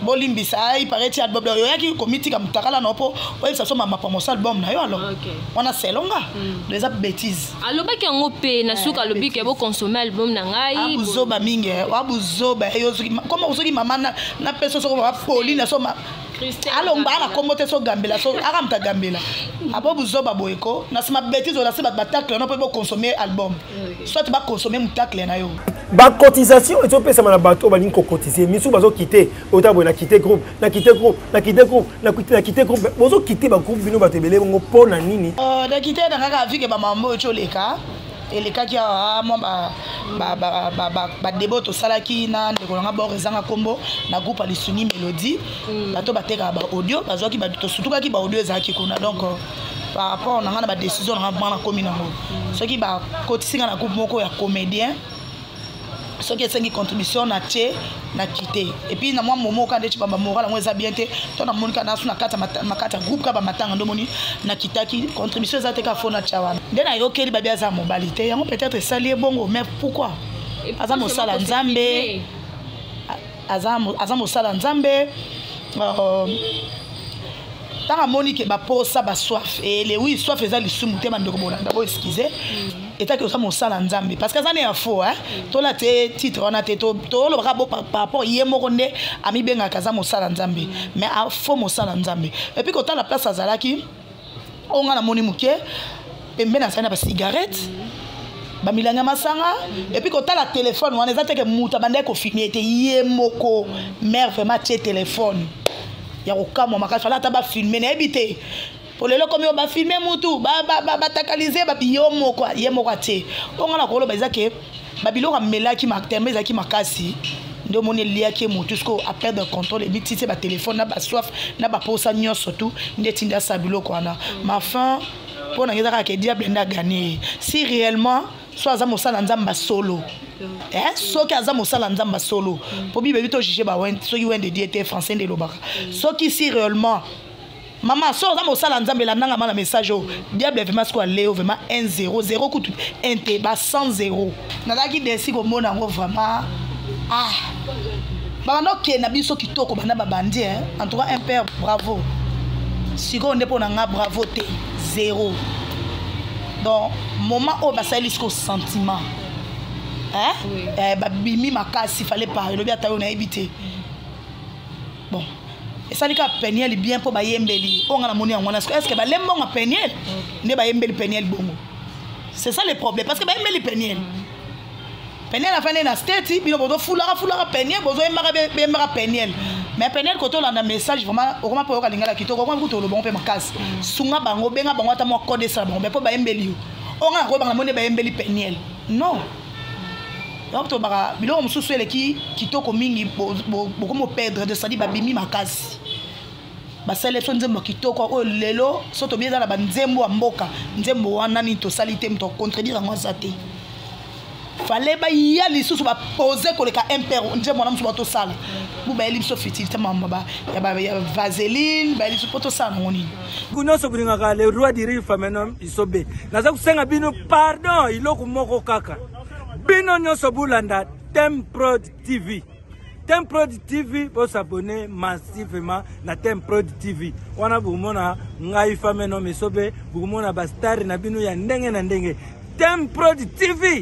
bolimbisa il paraît album yo yaki committee comme takala no po ouais ça soma ma promotion album na yo alors on a selonga les bêtises aloba ki ngo pe na suka lobi ke bo consommer album na ngai abuzoba mingi abuzoba yo comment ozoki mama na personne so ba poli na soma alors ngana komote so gambela so akamta gambela abo buzoba boyeko na sima bêtise on a se batakle no pe bo consommer album soit ba consommer mutakle na yo ba cotisation et to pesa na bato ba linko cotiser misu bazo quitter otabo na quitter groupe na quitter groupe bozo quitter ba groupe bino batebele ngo pona nini na quitter na kaka vike ba mambo choleka eleka ki moi ba débat to salaki na ndeko nga ba rezanga kombo na groupe alisuni mélodie bato bateka ba audio bazwaki ba to surtout ki ba audio ezaki kuna donc par rapport na nga na ba décision na nga na komi nango soki ba kotisinga na groupe moko ya comédien ce qui est une contribution na tché na quitté et puis na moi momo quand tu baba moral moi ça bien té to na monika na suna kata makata groupe ka ba matanga ndo moni na kitaki contribution za te ka fona chawana ndena yo keli babia za mobilité yango peut-être salier bongo mais pourquoi azamo sala nzambe azamo sala nzambe tanga monique ba posa ba soif et les oui soif eza lisumu te mandoko bona d'abord excuser et ta que ça mon sala nzambe parce que ça n'est faux hein to la te titre on a te to lo rabo par rapport yemo ne ami benga kaza mon sala nzambe mais a faux mon sala nzambe et puis quand la place azalaki on a na moni muke pembe na sana ba cigarette ba milanga masanga et puis quand la téléphone on ezate que muta bande ko filmer te yemoko mère vraiment tie téléphone ya okamo makafala ta ba filmer na ebité pour le comme on va filmer mutu ba takaliser ba biyomo quoi yemo kwa te on na ko lo bazake ba biloko melaki maktembe zaki makasi ndo moni liaki mutu sko a perdre contrôle et bitite ba téléphone na ba soif na ba posa nyo surtout ndetinda sa biloko wana ma fin pour na ngeza ka diable nda gagner si réellement soit za mosala nzamba solo so ki aza mosala nzamba solo po bi bebi to juger ba wen so ki wen de diété français de lobaka so ki si réellement maman so za mosala nzamba la nanga mana message o diable vraiment sko léo vraiment 1-0 0 coup ente ba 100-0 nazaki desi ko mona ngo vraiment ba no ke na biso kitoko bana ba bandi en tout cas un père bravo siko nde po na nga bravo te 0 donc moment au basali sko sentiment babimi makasi fallait pas le bien tayo na éviter bon et ça dit que peniel bien pour ba yembeli on a moni ngona est-ce que ba lembo nga peniel ne ba yembeli peniel bongo c'est ça le problème parce que ba yembeli peniel a fait na state bino bozo fulara peniel bozo yembara peniel mais peniel koto la message vraiment au comment pour ka lingala kitoko kwa kuto lo bon pe makasi sunga bango benga bango ata mo code ça bango mais pour ba yembeli on a ko ba moni ba yembeli peniel non donc to baka biloko mususu eleki kitoko mingi beaucoup mo perdre de sadi babimi makasi basale so nzembo kitoko o lelo so to bieza na banzembo ya mboka nzembo wana ni to salite mto contredire ngo zate fallait ba ya lisusu ba poser koleka impero nzembo na musu ba to sala bu ba eli so fitilité mamba ba ya vaseline ba eli so poto sala ngoni kuno so kuninga ka le roi diri famenom isobe naza kusenga bino pardon iloko moko kaka bino nyoso bulanda Temprod TV. Temprod TV, vous s'abonner massivement na Temprod TV. Wana bumona ngai fame no misobe, bumona bastari na bino ya ndenge na ndenge. Temprod TV.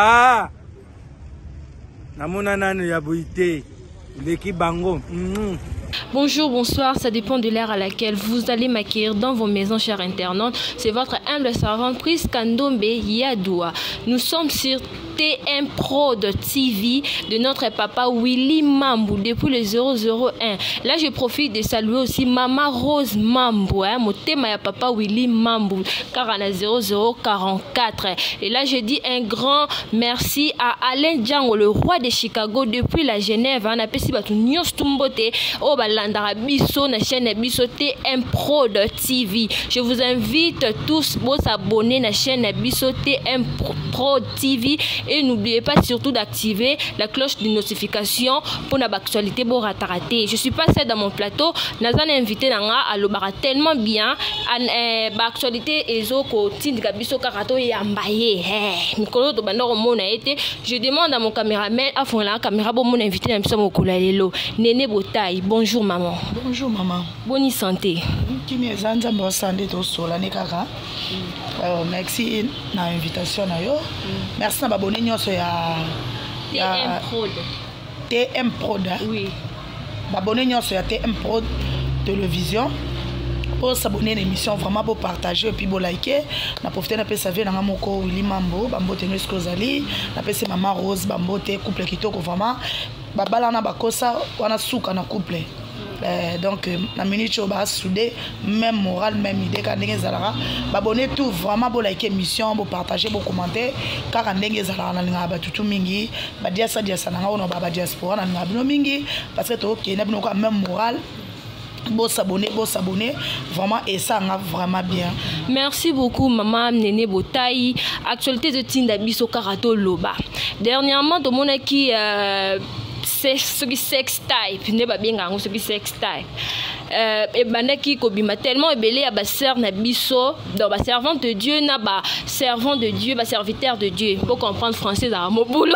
Namuna nanu ya buite. Leki bango. Bonjour, bonsoir, ça dépend de l'heure à laquelle vous allez m'accueillir dans vos maisons, chers internautes. C'est votre humble servante Pris Kandombe Yadoua. Nous sommes sur TM Prod TV de notre papa Willy Mambou depuis le 001. Là, je profite de saluer aussi Maman Rose Mambou, mon thème à papa Willy Mambou, car on a 0044. Et là, je dis un grand merci à Alain Django, le roi de Chicago depuis la Genève. On a pu au balandara biso na chaîne biso TM Prod TV. Je vous invite tous à vous abonner à la chaîne biso TM Prod TV et n'oubliez pas surtout d'activer la cloche de notification pour la actualité pour rater. Je suis pas seule dans mon plateau, Nazan invité nanga à l'obara tellement bien actualité ezo ko tindika biso karato yambaye mikolo to bandoro mona été. Je demande à mon caméraman à fond la caméra pour mon invité na biso mokula lelo Néné Botaï. Bonjour maman. Bonjour maman. Bonne santé. Kini zanza mbo santé to sola ne kaka. Merci na invitation na yo. Merci na babone nyonso ya TM Prod. TM Prod. Oui. Babone nyonso ya TM Prod télévision. Pour s'abonner à l'émission, vraiment pour partager et puis pour liker. Na profiter na pesa vie na moko Willy Mambo, bambo te ngesko zali, na pesa maman Rose bambo te couple kitoko vraiment. Babala na bakosa wana suka na couple. Donc na minute au bas soudé même moral même idée quand ndenge zalara babonner tout vraiment pour liker émission pour partager pour commenter car ndenge zalara na linga ba tutu mingi ba dia sa na ngona ba diaspora na ngabino mingi parce que to ke na bino ko même moral. Bon s'abonner, vraiment et ça va vraiment bien. Merci beaucoup maman Néné Botaï. Actualité de Tinda Biso Karato Loba. Dernièrement, tout le monde qui sex type, ne pas bien ce qui sex type. Et bana qui kobima tellement ébélé à ba sœur na biso, dans ba servante de Dieu na ba servant de Dieu, ba serviteur de Dieu. Pour comprendre français dans mon boulot.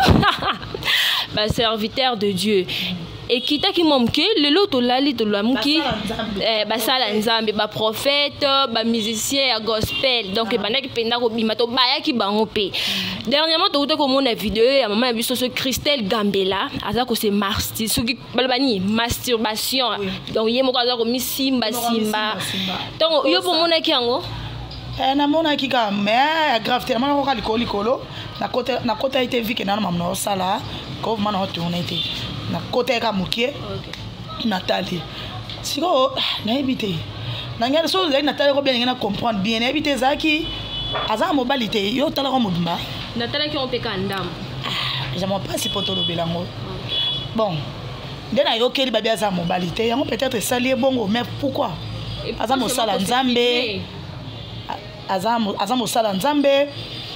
Ba serviteur de Dieu. Et qui t'a qui momke le loto lali to lamuki basala nzambe ba prophète ba musicien ya gospel donc bana ki penda ko bima to baya ki bango pe dernièrement to ko mona vidéo ya maman biso so Christelle Gambela aza ko se marsti soki balbani masturbation donc yemo ko aza ko misimba simba donc yo po mona ki yango na mona ki ka mais grave tellement ko likolo na kota été vu que na maman sala ko mana tourner été na côté ka mukie Nathalie siko na ebité na ngela so la Nathalie ko bien na comprendre bien na ebité zaki aza mobilité yo tala ko mobimba Nathalie qui on peut kandam j'aime pas si poto lo belango bon ndena yo keli babia za mobilité yango peut-être salier bongo mais pourquoi aza mosala nzambe aza mosala nzambe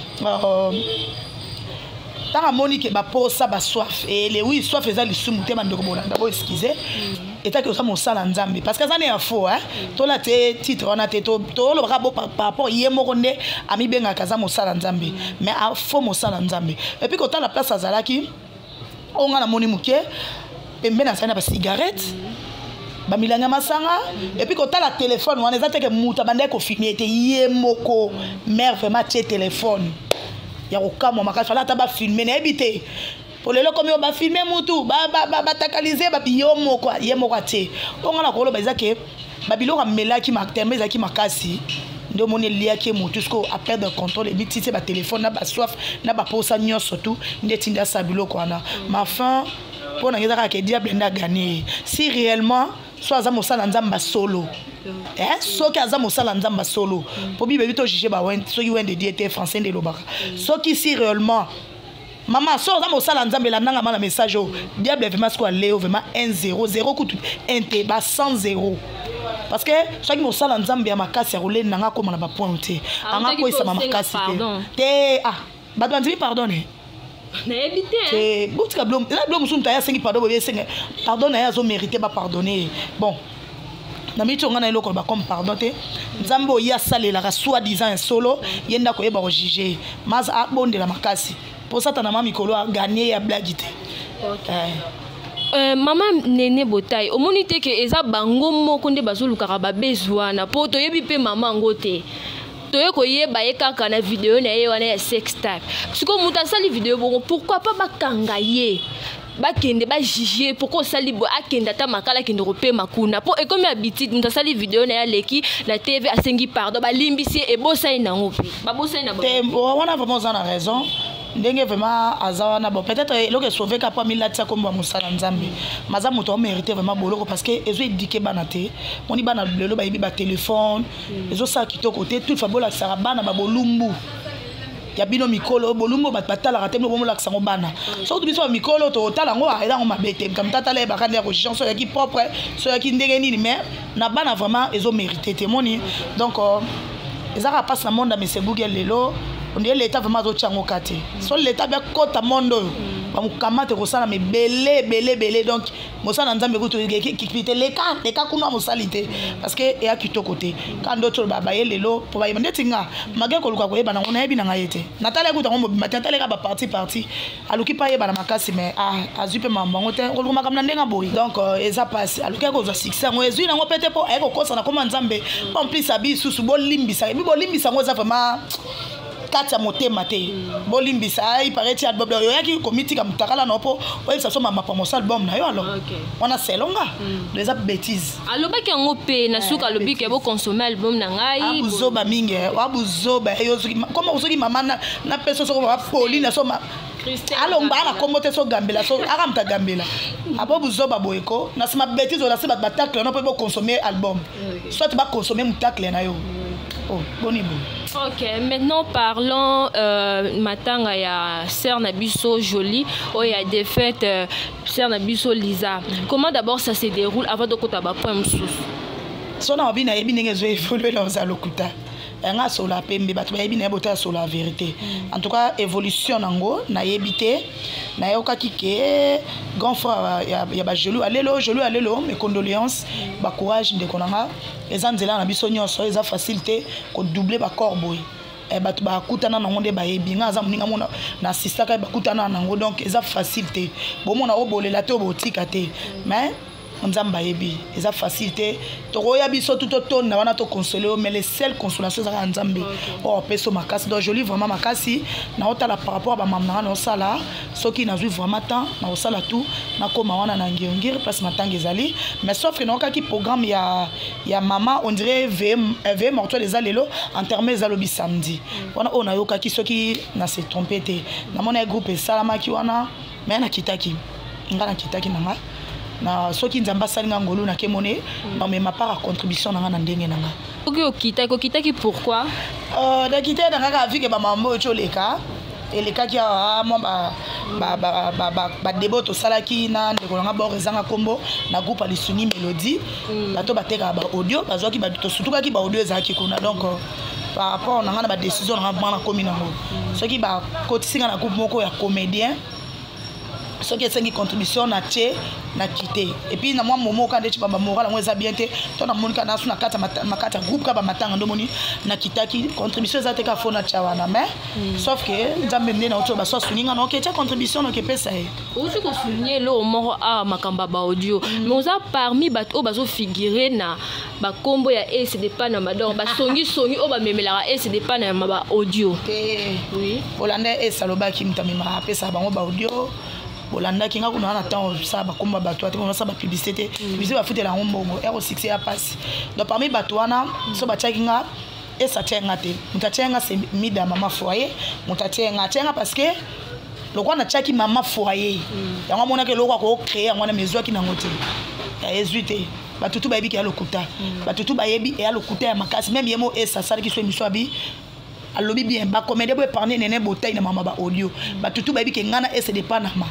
tant Monique ba posa ba soif et les oui soif eza lisumu te bandoko bolanda bo excuser et ta que ça mon sala nzambe parce que ça n'est faux hein to la te titre on a te to lo rabo par rapport yemoko nde ami benga kaza mon sala nzambe mais a faux mon sala nzambe et puis quand la place azalaki on a na moni muke pembe na sana ba cigarette ba milanga masanga et puis quand la téléphone on ezate que muta bande ko filmer te yemoko mère vraiment tie téléphone ya okamo makafala ta ba filmer na ebité pour lelo comme ba filmer mutu ba takaliser ba biyomo quoi yemo kwa te onga na kolo ba izake ba biloko melaki maktembe zaki makasi ndo moni liaki mutu sko a perdre contrôle et bitite ba téléphone na ba soif na ba posa nyo surtout ndetinda sa biloko wana ma fin pour na ngeza ka diable nda gagner si réellement soit za mosala nzamba solo so ki aza mosala nzamba solo po bi bebi to juger ba wen so ki wen de diété français de lobaka so ki si réellement maman so za mosala nzambe la nanga mana message o diable vraimentsko léo vraiment 1-0 kutu ente ba 100-0 parce que so ki mosala nzambe ya makasi ya rolé nanga ko mana ba point te anga ko isa makasi te ba doit pardonner na ebité c'est boutika blom la blom sum ta ya sengi pardon boye sengi pardon na ya zo mériter ba pardonner bon na mito ngana eloko ba comme pardon te nzambo ya salela ka soi-disant solo yenda ko yeba ko juger mas a bonde la makasi pour ça ta na mami kolo a gagner ya blague te maman Néné Botaï omoni te ke eza bango moko nde bazoluka ba bezwana po to yebi pe maman ngote toye ko yeba ye kaka na vidéo na ye wana ya sex type siko muta sali vidéo bongo pourquoi pas bakanga ye bakende ba juger pourquoi sali bo akenda ta makala kende ko pe makuna po e comme habitude muta sali vidéo na ya leki la TV asengi pardon ba limbisi e bosa ina ngope ba bosa ina ba wana vraiment ça na raison ndenge vraiment azawana bon peut-être loke sauver ka pa milati comme musala nzambe maza moto mérité vraiment boloko parce que ezo éduquer bana te moni bana lelo ba yibi ba téléphone ezo sa kitoko te tout fabola sara bana ba bolumbu ya bino mikolo bolumbu batala ka tembo bomola ksango bana so tu biso mikolo to tala ngo aida ngo mabete kam tata le ba kande ko chanson ya ki propre so ya ki ndenge nini mais na bana vraiment ezo mérité te moni donc ezaka passe na monde mais c'est Google lelo on dit l'état vraiment do chango kate so l'état bien kota mondo ba mukamate ko sala me belé donc mosala nzambe ko to kipite les cas kuna mosalite parce que et a kito côté quand d'autres baba yelelo pour ba yemande tinga mage ko luka ko yeba na ngona yebi na ngayete natale ko tango matin tale ka ba parti aluki pa yeba na makasi mais azupe mambango te ko lukuma kamna ndenga boyi donc eza passe aluki ko za succès ngo ezui na ngo pete po ayeko kosa na koma nzambe en plus abi susu bo limbisa ngo za vraiment kati ya motema te bolimbisa il paraît ti album yo yaki komiti ka mutakala na po oyo ça soma ma promotion album na yo alors on a selonga les bêtises aloba ki ngo pe na suka lobi ke bo consommer album na ngai abuzoba mingi abuzoba yo comme ozoki mama na personne so ba poli na so ma alors ngana komote so gambela so akamta gambela abo buzoba boyeko na sima bêtise on a se ba tacle na po consommer album soit ba consommer mutakle na yo oh bonibo. Ok, maintenant parlons matanga ya Sœur Nabiso Jolie, où il y a des fêtes Sœur Nabiso Lisa. Comment d'abord ça se déroule avant de kotaba point msous? So na obi na yebi ndenge zo évoluer dans za lokuta. Nga so la pembe batu yebi na bota so la vérité. En tout cas évolution nango na yebité na yoka kike grand frère ya ba Jolie alelo mes condoléances ba courage de konanga ezanzela na biso nyonso eza facilité ko doubler ba corps batu ba kutana nango nde ba yebi nga za muninga mona na assista ka ba kutana nango donc eza facilité bo mona obolela te obotika te mais nzamba yebi eza facilité to roya biso tout automne na wana to consoler mais les seules consolations za nzambe oh peso makasi donc Jolie vraiment makasi na otala par rapport ba mamna na osala soki na zui vraiment temps na osala tout na koma wana na ngir parce matanga ezali mais sauf que na okaki programme ya mama on dirait v mortuaire les alelo enterrement ezalobi samedi wana on a yokaki soki na se tromper te na mona groupe salamaki wana mais na kitaki ngana kitaki nanga na soki nzamba salinga ngolu na kemone na me ma part contribution na ndenge nanga okita ki pourquoi da kita na kaka vike ba mambo choleka eleka ki mo ba deboto salaki na ndeko nga bo rezanga kombo na groupe alisuni Mélodie bato bateka ba audio bazwaki ba to surtout ki ba audio ezaki kuna donc par rapport na ba décision na bana komi nango soki ba kotisinga na groupe moko ya comédien ce qui est une contribution na tché na quitté et puis na moi momo quand tu baba moral moi ça bien té to na monika na suna kata makata groupe ka ba matanga ndo moni na kitaki contribution za te ka fona chawana mais sauf que nzambe ndena oto ba so suninga na oketa contribution no ke pesa e aussi ko souligner lo moro a makamba ba audio mais oza parmi bato bazo figurer na ba kombo ya ECD pas na mador ba songi o ba memela ECD pas na ba audio oui Hollandais et saloba ki mtamima pesa bango ba audio Olanda kinga kuna na temps ça ba komba bato ate na ça ba publicité publicité ba futela ngombongo R6 ya passe donc parmi bato wana so ba tchakinga et ça tchenga te mutachenga c'est mida mama foyer mutachenga parce que lokwa na tchaki mama foyer yango mona ke lokwa ko créer yango na mezo ki na ngote ya ezuite batutu ba yebi ki ya lokuta batutu ba yebi ya lokuta ya makasi même yemo et ça ça ki so émission abi alobi bien ba comédie bo parler nene botai na mama ba audio batutu ba yebi ke ngana et c'est des panama.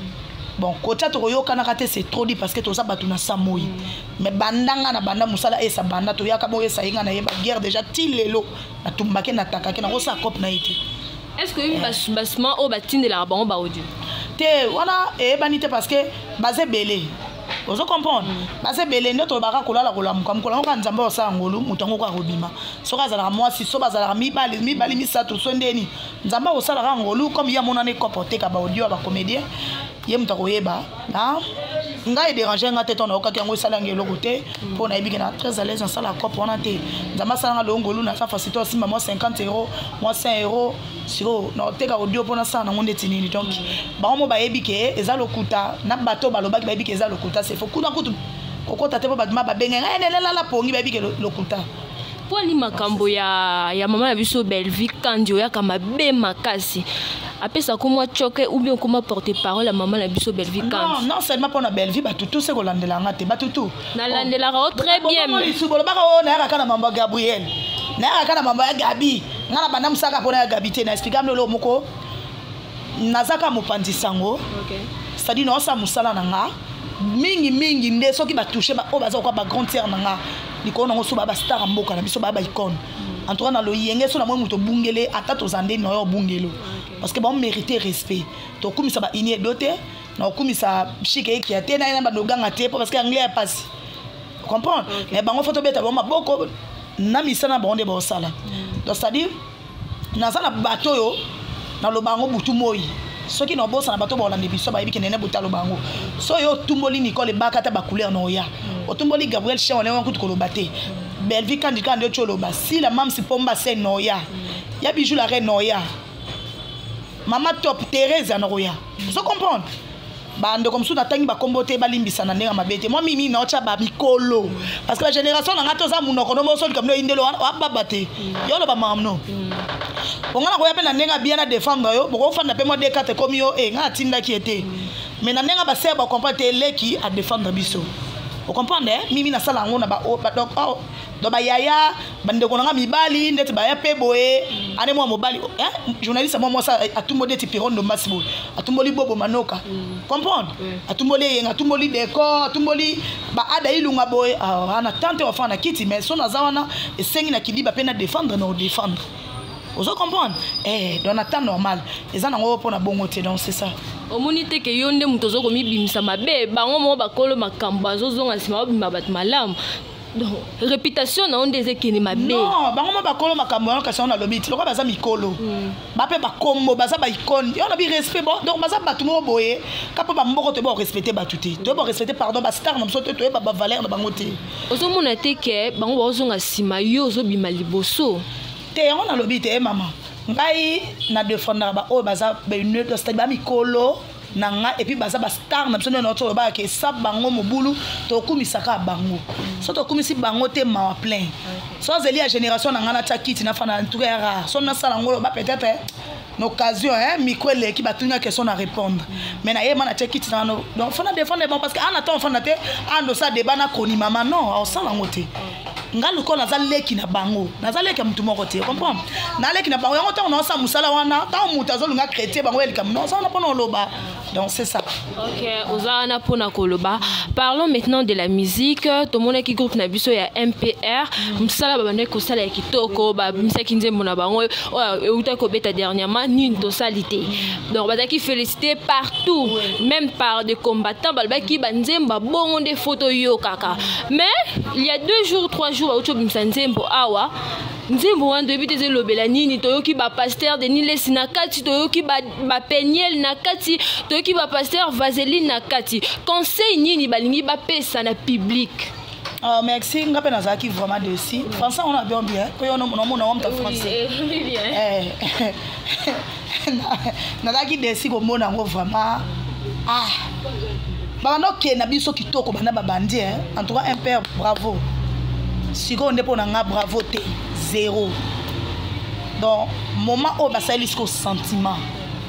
Bon, côté Toyoka na kate c'est trop dit parce que tout ça batuna samoi. Mais bandanga na banda musala et sa banda to yaka bo esa inga na yeba guerre déjà tilelo na tumbake na takake na rosa cop na ite. Est-ce que une basement au batin de la bango ba audio? Te wana e banité parce que basé belé. Vous comprenez? Basé belé ndoto baka kolala kolamu comme kolala ka nzamba osa ngolu mutango ka robima. Soka zala moi si so bazala mibali misatu sondeni. Nzamba osala ka ngolu comme ya monane comporter ka ba audio ba comédien. Yem takoyeba na ngai déranger ngate ton okaki ngo salange lokote pour na ebiki na très à l'aise en sala cop on ate nzama salanga longolu na sa facilité aussi moi 50 €, moi 5 € siro no teka audio pour na sa na ngonde tinini donc ba mo ba ebiki eza lokuta na bato balobaki ba ebiki eza lokuta c'est faut kuna kutu kokota te ba badima ba benga ngai nelela la pongi ba ebiki lokuta pour li makambo ya mama ya biso Belvi kandio ya kama be makasi après ça comment choquer ou bien comment porter parole à maman la biso Belvi quand non seulement pour na Belvi ba tout c'est ko landela ngate ba tout na landela très bien mais subolo ba ko na ya kana mamba Gabriel na ya kana mamba Gabi ngana bana musaka pona ya Gabi te na expliquer mlo moko nazaka mopandi sango c'est-à-dire no sa musala nanga mingi nde soki ba toucher ba o baza ko ba grande sœur nanga likolo nango so ba star mboka na biso ba icône en tout cas na lo yenge so na moi muto bungele ata to zande no yo bungelo parce que ba mériter respect to kumisa ba inie doté na kumisa chike ki ate na ba noganga te parce que anglais passe comprendre mais bango photo beta ba maboko na misana ba onde ba osala donc c'est à dire na sana bato yo na lo bango butu moi soki no bosa na bato ba olande biso ba yebiki nene butalo bango so yo tumboli Nicole bakata ba couleur no ya otumboli Gabriel Chen on est kutu kolobate Belvi candidat de choloba si la mam si pomba c'est noya ya bijou la reine noya mama top Thérèse anoya vous comprenez bande comme ça natangi ba kombote ba limbisa na ndenge mabete moi mimi na ocha ba mikolo parce que la génération na ngato za munoko no mosoli comme no indelo wa babate yo lo ba mamno onga na ko yapela ndenge bien na défendre yo boko fanda pe mo de 4 comme yo nga tinda ki était mais na ndenge ba se ba comprendre leki à défendre biso vous comprenez mimi na sala ngona ba donc do ba yaya bande ko nga mibali ndeti ba ya pe boye ane mo mobali journaliste moi ça atumboli ti pirondo masibo atumboli bobo manoka comprendre atumboli yenga atumboli décor atumboli ba ada ilunga boye ana tante enfant na kiti mais son azawana esengi na kidiba pe na défendre na défendre vous comprenez dans un temps normal les gens n'ont pas bon côté donc c'est ça omonite ke yonde mutozo ko mibimisa mabe bango mo bakolo makambo azozonga sima obima bat malam donc réputation na onde ezekini mabe non bango mo bakolo makambo na kasi on a lobby lokwa baza mikolo bape bakombo baza ba icône on a bi respect bon donc baza batu mo boye kapo ba mboko te bo respecter batuté to bo respecter pardon ba star na sote to ba valeur na bango te ozomona te ke bango bazonga sima yo ozobima liboso te on a lobby te maman ngai na défendre ba o baza ba une de stade ba mikolo nanga et puis baza ba star na biso notre ba ke sa bango mobulu to kumisaka bango so to kumisi bango te ma plein so zeli ya génération nanga na takiti na fana tout rare so na sala ngolo ba peut-être l'occasion mikwele qui batunya question à répondre mais na yema na takiti na no donc fana défendre bon parce que en attend fana te ando ça débat na koni mama non au sala ngote ngalu ko nazaleki na bango nazaleki mtu moko te comprendre na leki na bango yango ta on sa musala wana ta mutu azolunga chrétien bango elkam non ça on a pas loba donc c'est ça. OK ozana pona koloba parlons maintenant de la musique to mona ki groupe na biso ya MPR musala babane ko sala ya kitoko ba misaki nzembo na bango euta ko beta dernièrement ni to salité donc bazaki félicité partout même par des combattants balbaki banzemba bongo des photos yo kaka mais il y a 2 jours 3 jours auto bimsa nzembo awa nzembo wan début des lobela nini toyoki ba pasteur de Niles na kati toyoki ba Peniel na kati toyoki ba pasteur Vaseline na kati conseil nini balingi ba pesa na public. Merci ngape nazaki vraiment dessus français on a bien ko yo no mona français bien nazaki dessus ko mona ngo vraiment bana ok na biso kitoko bana babandi en tout cas un père bravo si on dépend nga bravo te 0 donc moment où basali ce sentiment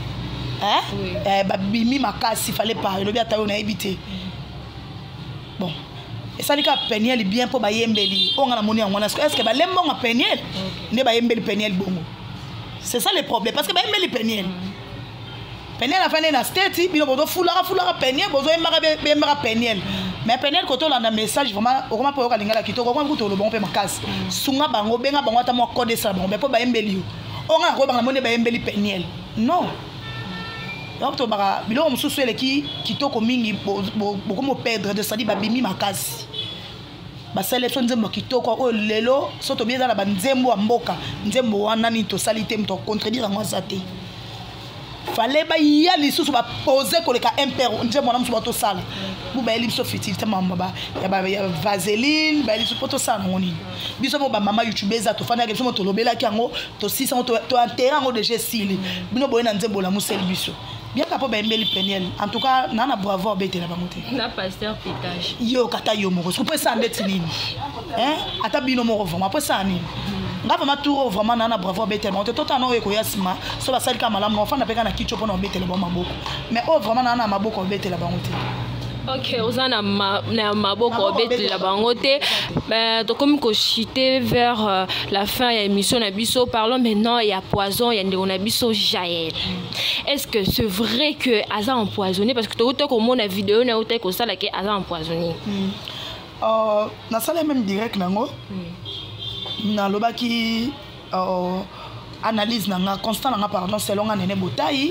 babimi makasi fallait pas le bien ta on a évité bon et ça dit que Peniel bien pour ba yembeli on a moni ngwana est-ce que ba lembo nga Peniel ne ba yembeli Peniel bongo c'est ça le problème parce que ba yembeli Peniel Peniel a fait na state bino bodo fulara Peniel bozo yembara Peniel mais Peniel koto la message vraiment comment pour lingala kitoko comment kuto le bon pe makasi sunga bango benga bango ta mo code ça bango mais pour ba yembeli on a ko ba moni ba yembeli Peniel non donc to baka bilo mususu ele ki kitoko mingi beaucoup mo perdre de ça dit ba bimi makasi ba sélection nzembo kitoko o lelo soto bien na ba nzembo mboka nzembo wana ni to salité mto contredire ngo zate fallait ba ya lisusu ba poser ko le ka impère nzembo na musu ba to sala bu ba eli so futilité mamba ba ya Vaseline ba eli so poto sala ngoni biso mo ba mama youtubeza to fana ke so mo to lobela ki ngo to 600 to enterrer ngo de gesili bino boye na nzembo la musel biso bien kapo ba embeli Peniel en tout cas nana bravo bete la bamote na pasteur Pétage yo kata yo moko ko peut sandeti nini ata bino moko vraiment peut ça nini ngava maturo vraiment nana bravo bete monte tota no eko yasima so ba sali ka malamu no fana peka na kicho pona bete la ba maboko mais oh vraiment nana maboko bete la bamote Ok, on a maboko bête la bangote. Donc comme chité vers la fin de l'émission Nabiso, parlons maintenant il y a poison, il y a un Nabiso Jaël. Est-ce que c'est vrai que Aza empoisonné parce que tu as comme la vidéo na autre que ça là que Aza empoisonné. Na sala même direct nango. Na lobaki analyse nanga constant nanga pardon selon Nene Botayi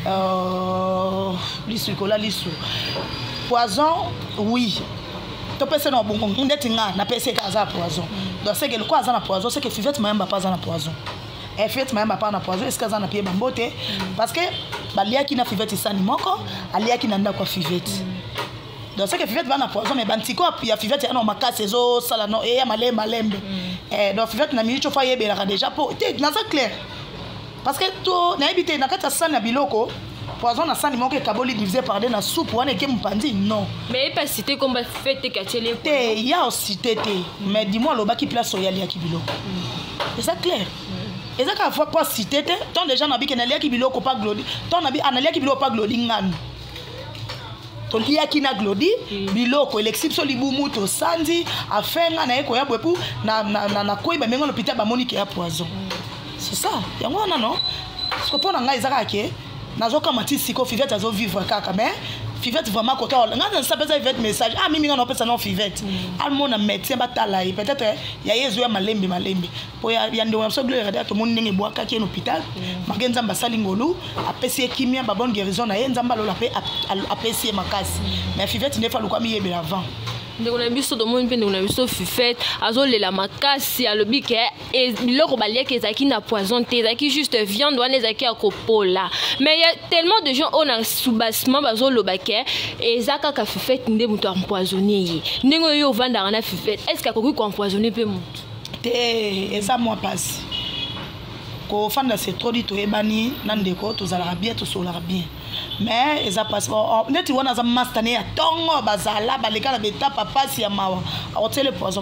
lisu kola lisu poison oui to pese na bongo ndeti nga na pese ka za poison donc c'est que le quoi za na poison c'est que Fivette Mayamba pas za na poison et Fivette Mayamba pas na poison est-ce que za na pied bambote parce que balia ki na Fivette sani moko alia ki na ndako Fivette donc c'est que Fivette va na poison mais bantiko ya Fivette ya no makase zo sala no e ya malembe donc Fivette na minute fa yebela déjà pour na ça clair parce que to na habité na kata sana biloko poison na sani moko kaboli divisé par deux na soupe wana ke mpandi non mais pas cité comme fête katele te ya aussi tété mais dis-moi lo baki place au yali ya biloko c'est ça clair et ça ka fois pas cité te tant les gens na bi ke na lia ki biloko pas glodi tant na bi analia ki biloko pas glodi ngano to lia ki na glodi biloko elexipso libumu to sandi afenga na eko ya bwepu na koiba mengo no pita ba monique ya poison c'est ça yango wana non parce que pour na ngai zaka ke nazoka matisi ko Fivette azo vivre kaka mais Fivette vraiment côté nga ça pesa Fivette message mimi nga pesa non Fivette almo na médecin batala peut-être ya yezo ya malembe po ya ndo so gloire da to mon ndenge boaka ki en hôpital magenza mbasali ngolu apesi kimia ba bonne guérison na yenza mbalola pe apesi makasi mais Fivette ne fa lokwa mi yebe avant ndeko na biso do monde ndeko na biso Fivette azolela makasi alobi ke biloko balia ke ezaki na poison te ezaki juste viande wana ezaki akopola mais il y a tellement de gens on a sous-bassement bazoloba ke ezaka ka Fivette nde muto empoisonné ye ndenge yo vanda na Fivette est-ce que akoki ko empoisonner pe muto te eza moi passe ko fanda c'est trop dit to ebani nandeko to zala bien to sola bien mais eza passe neti wana za mastane ya tongo bazala baleka na beta papa si ya mawa hôtel poison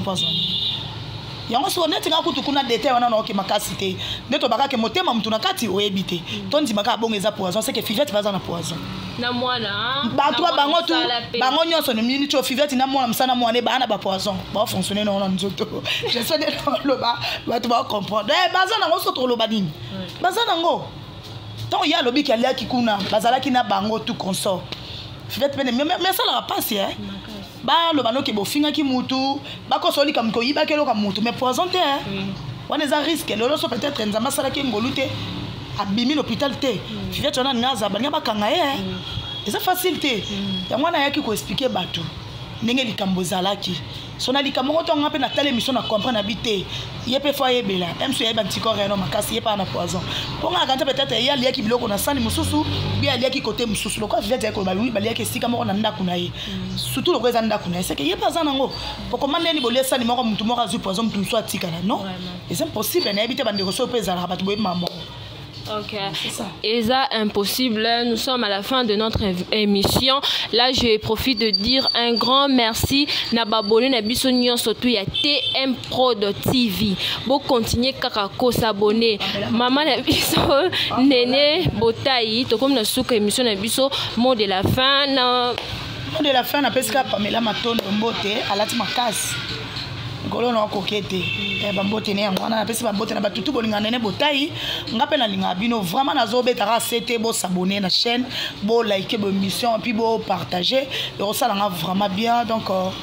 yango so neti nga kutu kuna détail wana na okima kasite neto baka ke motema mtu na kati oyebite tondi maka bongo eza poison c'est que Fivette baza na poison na mwana ba toi bango tu bango nyonso ne mini cho Fivette na mwana msana mwana ba na ba poison ba fonctionner na ona nzoto je sais de ba tu vas comprendre baza na ngoso to loba nini baza na ngo tant il y a lobby qui allait qui kuna bazala qui na bango tout consort Fivette mais ça la passe hein ba lo bano ke bofinga ki mutu ba ko soli kam ko yiba ke lo kam mutu mais poison te hein on est à risque lolo so peut-être nzamba sala ke ngolute abimi l'hôpital te Fivette on a ngaza ba ngaba kanga hein et ça facilité ya mwana yaki ko expliquer bato ndenge likambo zalaki sona likambo to ngape na tele mission na comprendre habiter yepe fois yebela même so yeba ntiko reno makasi yepa na poison pour nga quand peut-être ya lia ki biloko na sani mususu bi lia ki côté mususu lokwa Fivette ko ba oui ba lia ki sika moko na ndako na ye surtout lokwa za ndako na ye c'est que yepa za nango pour commander ni bolia sani moko mutu moko azu poison mutu so atika non c'est impossible na habiter bande ko so peza la bato boye maman. Ok, et ça impossible. Nous sommes à la fin de notre émission. Là, je profite de dire un grand merci. Nababone nabiso nyon surtout ya TM Prod TV. Bon continuer kakako s'abonner. Maman nabiso Nene Botayi. To comme na souka émission nabiso mot de la fin. Mot de la fin na peska Pamela Matondo mbote alati makasi. Golo na kokete bambote ne yango na pesi bambote na batutu bolinga Nene Botayi ngape na linga bino vraiment nazobetaka c'était bo s'abonner na chaîne bo liker bo émission puis bo partager et ça là vraiment bien donc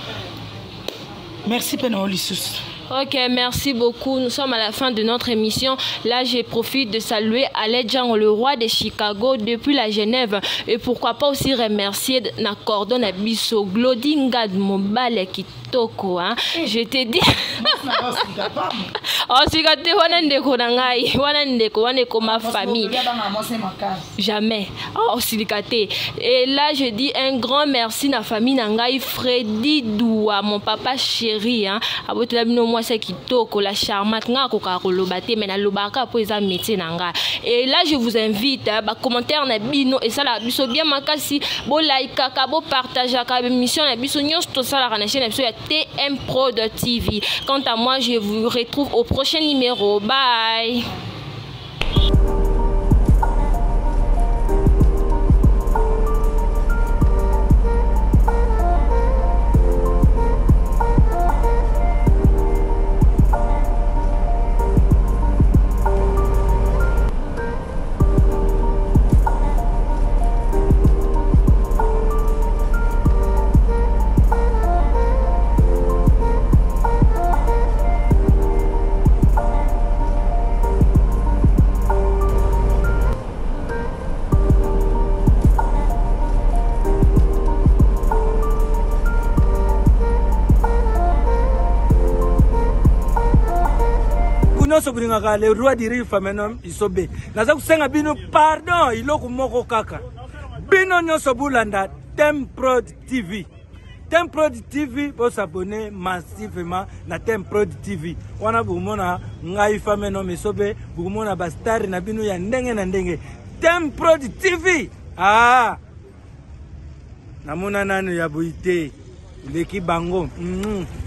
merci Peno Lissus. Ok, merci beaucoup. Nous sommes à la fin de notre émission. Là, je profite de saluer Aledjan, le roi de Chicago, depuis la Genève. Et pourquoi pas aussi remercier Nakordon Abisso, Glodingad Mobile Kitoko. Je t'ai dit. Oh, si tu wanandeko nangai, wanandeko ma famille. Jamais. Oh, silikate. Et là, je dis un grand merci à la famille Nangai, Freddy Doua, mon papa chéri. Moi c'est kitoko la charmante nga ko ka kolobate mais na lobaka po eza métier nanga. Et là je vous invite ba commentaire na bino et ça la biso bien makasi bo like ka bo partage ka émission na biso nyos to ça la chaîne biso ya TM Prod TV. Quant à moi je vous retrouve au prochain numéro. Bye. nyonso bolingaka le roi du rifa maintenant isobe naza kusenga bino pardon iloko moko kaka bino nyonso bolanda Temprod TV. Temprod TV pour s'abonner massivement na Temprod TV. Wana bumona ngai fame no misobe bumona bastari na binu ya ndenge na ndenge. Temprod TV. Ah. Namuna nanu ya buite. Leki bango.